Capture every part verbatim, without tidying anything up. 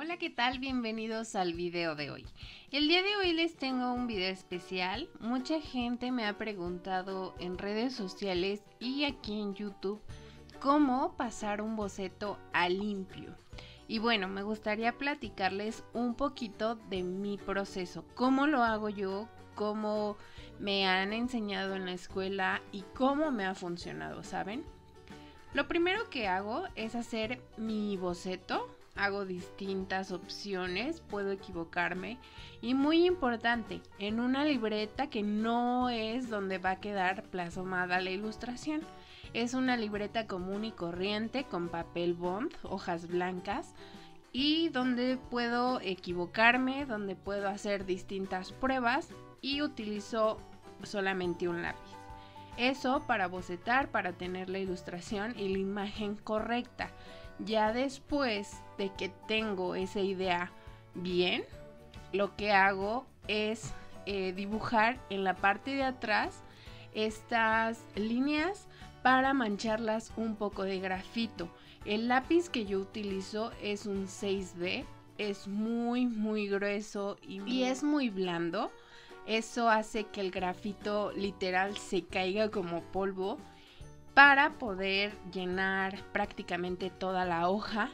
Hola, ¿qué tal? Bienvenidos al video de hoy. El día de hoy les tengo un video especial. Mucha gente me ha preguntado en redes sociales y aquí en YouTube cómo pasar un boceto a limpio. Y bueno, me gustaría platicarles un poquito de mi proceso, cómo lo hago yo, cómo me han enseñado en la escuela y cómo me ha funcionado, ¿saben? Lo primero que hago es hacer mi boceto. Hago distintas opciones, puedo equivocarme y muy importante, en una libreta que no es donde va a quedar plasmada la ilustración. Es una libreta común y corriente con papel bond, hojas blancas y donde puedo equivocarme, donde puedo hacer distintas pruebas y utilizo solamente un lápiz. Eso para bocetar, para tener la ilustración y la imagen correcta. Ya después de que tengo esa idea bien, lo que hago es eh, dibujar en la parte de atrás estas líneas para mancharlas un poco de grafito. El lápiz que yo utilizo es un seis B, es muy muy grueso y, y es muy blando. Eso hace que el grafito literal se caiga como polvo, para poder llenar prácticamente toda la hoja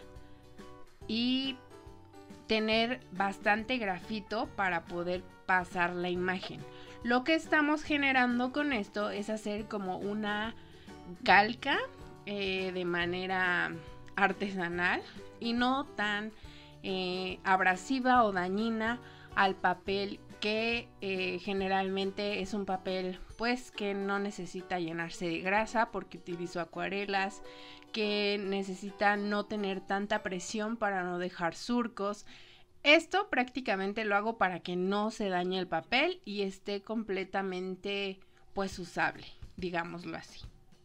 y tener bastante grafito para poder pasar la imagen. Lo que estamos generando con esto es hacer como una calca eh, de manera artesanal y no tan eh, abrasiva o dañina al papel, que eh, generalmente es un papel pues que no necesita llenarse de grasa porque utilizo acuarelas, que necesita no tener tanta presión para no dejar surcos. Esto prácticamente lo hago para que no se dañe el papel y esté completamente pues usable, digámoslo así.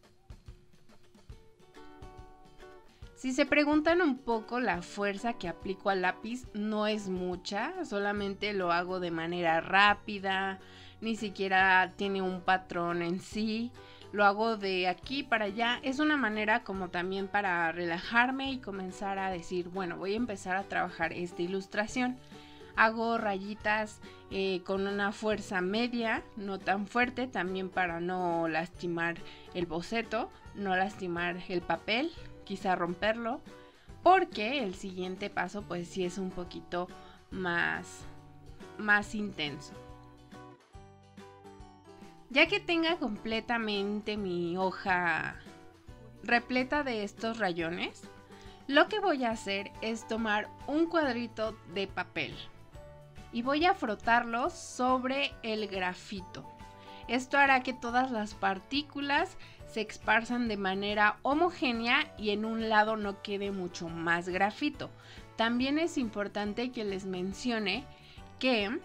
Si se preguntan un poco, la fuerza que aplico al lápiz no es mucha, solamente lo hago de manera rápida, ni siquiera tiene un patrón en sí, lo hago de aquí para allá. Es una manera como también para relajarme y comenzar a decir, bueno, voy a empezar a trabajar esta ilustración. Hago rayitas eh, con una fuerza media, no tan fuerte, también para no lastimar el boceto, no lastimar el papel, quizá romperlo, porque el siguiente paso pues sí es un poquito más, más intenso. Ya que tenga completamente mi hoja repleta de estos rayones, lo que voy a hacer es tomar un cuadrito de papel y voy a frotarlo sobre el grafito. Esto hará que todas las partículas se esparzan de manera homogénea y en un lado no quede mucho más grafito. También es importante que les mencione que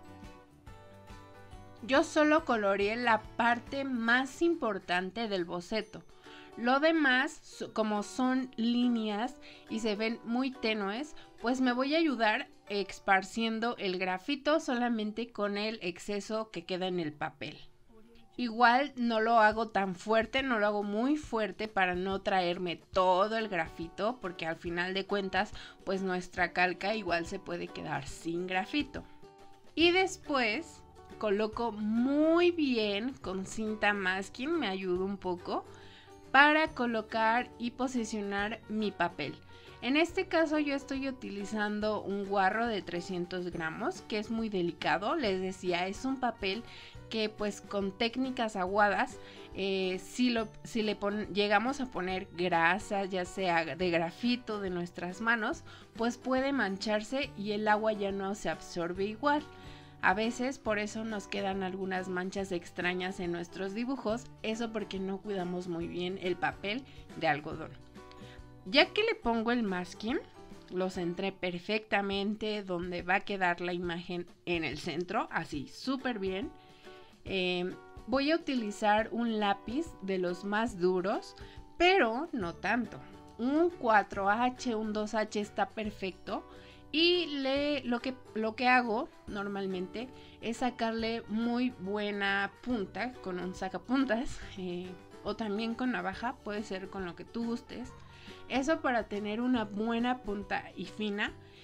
yo solo coloreé la parte más importante del boceto. Lo demás, como son líneas y se ven muy tenues, pues me voy a ayudar esparciendo el grafito solamente con el exceso que queda en el papel. Igual no lo hago tan fuerte, no lo hago muy fuerte para no traerme todo el grafito, porque al final de cuentas pues nuestra calca igual se puede quedar sin grafito. Y después coloco muy bien con cinta masking, me ayuda un poco para colocar y posicionar mi papel. En este caso yo estoy utilizando un guarro de trescientos gramos, que es muy delicado. Les decía, es un papel que pues con técnicas aguadas, eh, si, lo, si le pon, llegamos a poner grasa, ya sea de grafito de nuestras manos, pues puede mancharse y el agua ya no se absorbe igual. A veces por eso nos quedan algunas manchas extrañas en nuestros dibujos, eso porque no cuidamos muy bien el papel de algodón. Ya que le pongo el masking, lo centré perfectamente donde va a quedar la imagen en el centro, así súper bien. Eh, voy a utilizar un lápiz de los más duros, pero no tanto. Un cuatro H, un dos H está perfecto. Y le, lo, que, lo que hago normalmente es sacarle muy buena punta con un sacapuntas eh, o también con navaja, puede ser con lo que tú gustes. Eso para tener una buena punta y fina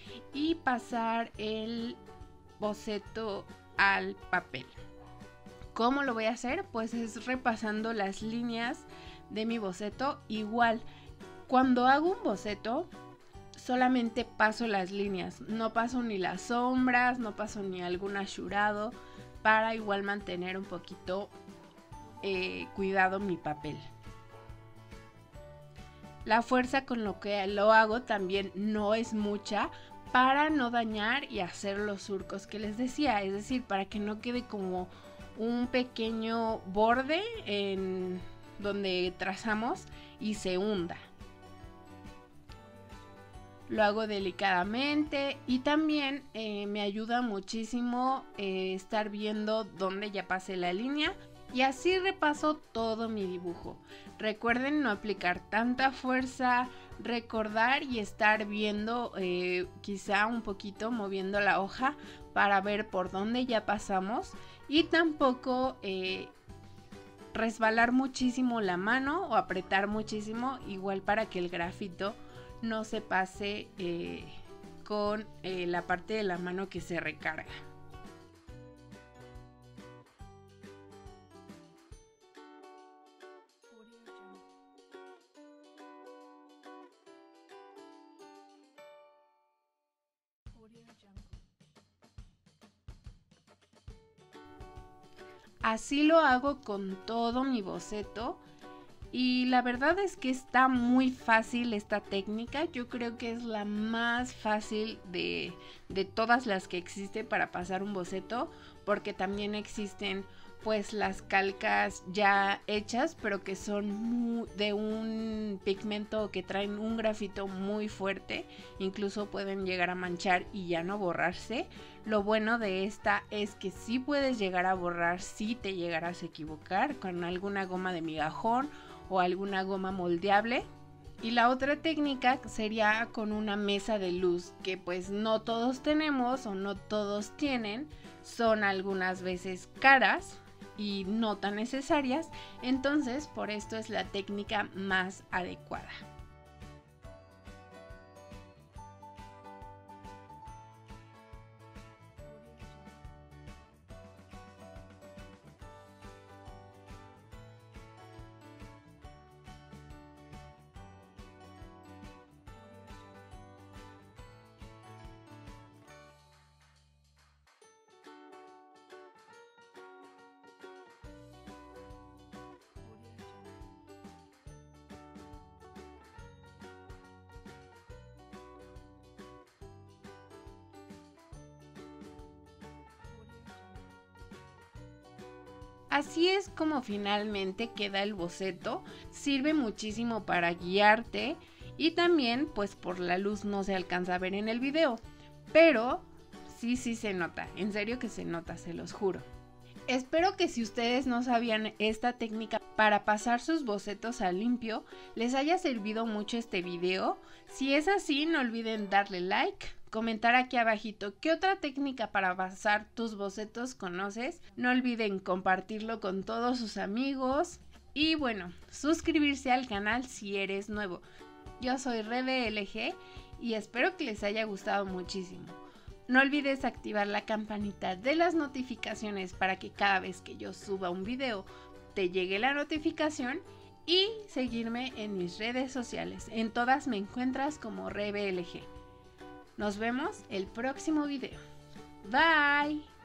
y pasar el boceto al papel. ¿Cómo lo voy a hacer? Pues es repasando las líneas de mi boceto. Igual, cuando hago un boceto, solamente paso las líneas, no paso ni las sombras, no paso ni algún achurado, para igual mantener un poquito eh, cuidado mi papel. La fuerza con lo que lo hago también no es mucha, para no dañar y hacer los surcos que les decía, es decir, para que no quede como un pequeño borde en donde trazamos y se hunda. Lo hago delicadamente y también eh, me ayuda muchísimo eh, estar viendo dónde ya pasé la línea, y así repaso todo mi dibujo. Recuerden no aplicar tanta fuerza, recordar y estar viendo eh, quizá un poquito moviendo la hoja para ver por dónde ya pasamos, y tampoco eh, resbalar muchísimo la mano o apretar muchísimo, igual para que el grafito no se pase eh, con eh, la parte de la mano que se recarga. Así lo hago con todo mi boceto. Y la verdad es que está muy fácil esta técnica. Yo creo que es la más fácil de, de todas las que existen para pasar un boceto, porque también existen pues las calcas ya hechas, pero que son muy, de un pigmento que traen un grafito muy fuerte, incluso pueden llegar a manchar y ya no borrarse. Lo bueno de esta es que sí puedes llegar a borrar si te llegaras a equivocar con alguna goma de migajón o alguna goma moldeable. Y la otra técnica sería con una mesa de luz, que pues no todos tenemos o no todos tienen, son algunas veces caras y no tan necesarias, entonces por esto es la técnica más adecuada. Así es como finalmente queda el boceto. Sirve muchísimo para guiarte y también pues por la luz no se alcanza a ver en el video, pero sí, sí se nota, en serio que se nota, se los juro. Espero que si ustedes no sabían esta técnica para pasar sus bocetos a limpio, les haya servido mucho este video. Si es así, no olviden darle like, comentar aquí abajito qué otra técnica para pasar tus bocetos conoces. No olviden compartirlo con todos sus amigos. Y bueno, suscribirse al canal si eres nuevo. Yo soy RebeLG y espero que les haya gustado muchísimo. No olvides activar la campanita de las notificaciones para que cada vez que yo suba un video te llegue la notificación, y seguirme en mis redes sociales. En todas me encuentras como RebeLG. Nos vemos el próximo video. Bye.